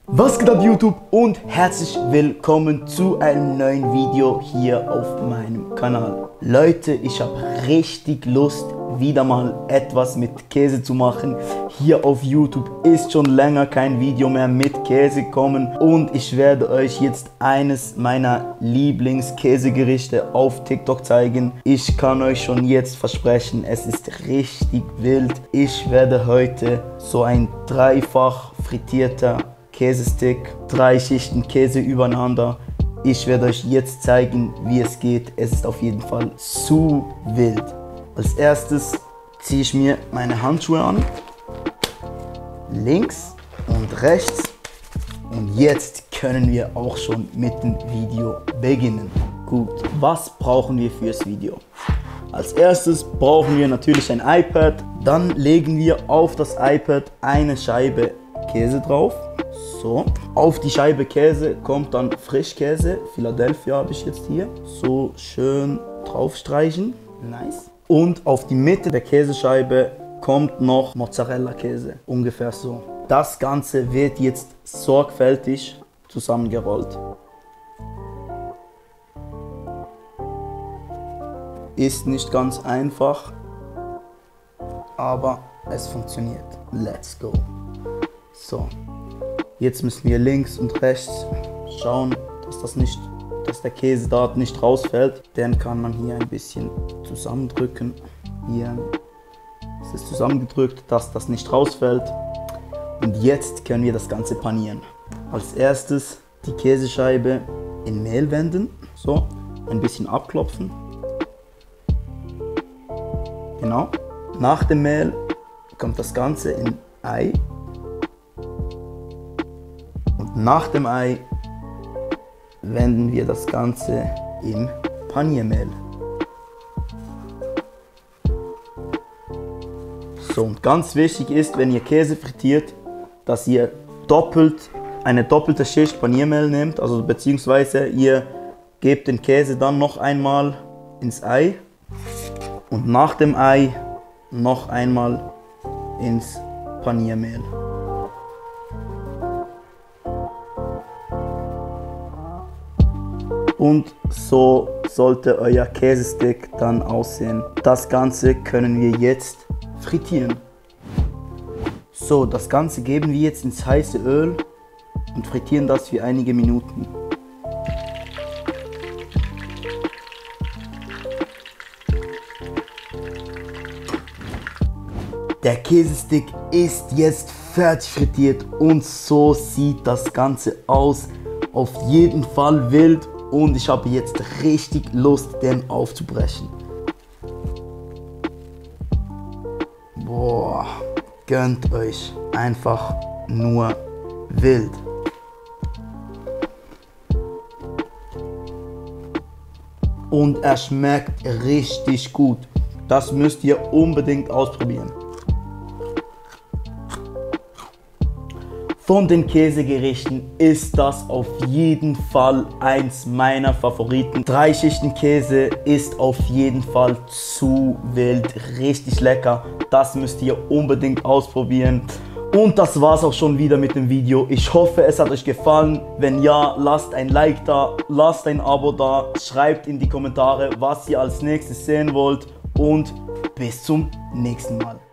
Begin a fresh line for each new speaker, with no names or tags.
Was geht ab YouTube und herzlich willkommen zu einem neuen Video hier auf meinem Kanal. Leute, ich habe richtig Lust, wieder mal etwas mit Käse zu machen. Hier auf YouTube ist schon länger kein Video mehr mit Käse gekommen und ich werde euch jetzt eines meiner Lieblingskäsegerichte auf TikTok zeigen. Ich kann euch schon jetzt versprechen, es ist richtig wild. Ich werde heute so ein dreifach frittierter Käsestick, 3 Schichten Käse übereinander. Ich werde euch jetzt zeigen, wie es geht. Es ist auf jeden Fall zu wild. Als erstes ziehe ich mir meine Handschuhe an. Links und rechts. Und jetzt können wir auch schon mit dem Video beginnen. Gut, was brauchen wir fürs Video? Als erstes brauchen wir natürlich ein iPad. Dann legen wir auf das iPad eine Scheibe Käse drauf. So, auf die Scheibe Käse kommt dann Frischkäse, Philadelphia habe ich jetzt hier. So schön draufstreichen, nice. Und auf die Mitte der Käsescheibe kommt noch Mozzarella-Käse, ungefähr so. Das Ganze wird jetzt sorgfältig zusammengerollt. Ist nicht ganz einfach, aber es funktioniert. Let's go. So. Jetzt müssen wir links und rechts schauen, dass der Käse dort nicht rausfällt. Den kann man hier ein bisschen zusammendrücken. Hier ist es zusammengedrückt, dass das nicht rausfällt. Und jetzt können wir das Ganze panieren. Als erstes die Käsescheibe in Mehl wenden. So, ein bisschen abklopfen. Genau. Nach dem Mehl kommt das Ganze in Ei. Nach dem Ei wenden wir das Ganze im Paniermehl. So, und ganz wichtig ist, wenn ihr Käse frittiert, dass ihr eine doppelte Schicht Paniermehl nehmt, also beziehungsweise ihr gebt den Käse dann noch einmal ins Ei und nach dem Ei noch einmal ins Paniermehl. Und so sollte euer Käsestick dann aussehen. Das Ganze können wir jetzt frittieren. So, das Ganze geben wir jetzt ins heiße Öl und frittieren das für einige Minuten. Der Käsestick ist jetzt fertig frittiert und so sieht das Ganze aus. Auf jeden Fall wild. Und ich habe jetzt richtig Lust, den aufzubrechen. Boah, gönnt euch einfach nur wild. Und er schmeckt richtig gut. Das müsst ihr unbedingt ausprobieren. Von den Käsegerichten ist das auf jeden Fall eins meiner Favoriten. 3 Schichten Käse ist auf jeden Fall zu wild, richtig lecker. Das müsst ihr unbedingt ausprobieren. Und das war's auch schon wieder mit dem Video. Ich hoffe, es hat euch gefallen. Wenn ja, lasst ein Like da, lasst ein Abo da, schreibt in die Kommentare, was ihr als nächstes sehen wollt und bis zum nächsten Mal.